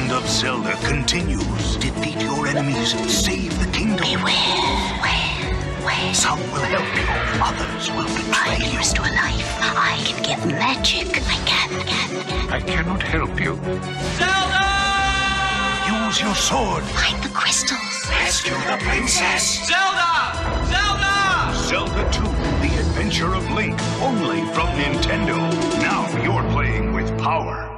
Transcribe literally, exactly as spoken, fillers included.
Legend of Zelda continues. Defeat your enemies, save the kingdom. Beware, where, where? Some will help you, others will betray I can you. restore life. I can get magic. I can, can, can. I cannot help you. Zelda! Use your sword. Find the crystals. Rescue the princess. Zelda! Zelda! Zelda two, The Adventure of Link, only from Nintendo. Now you're playing with power.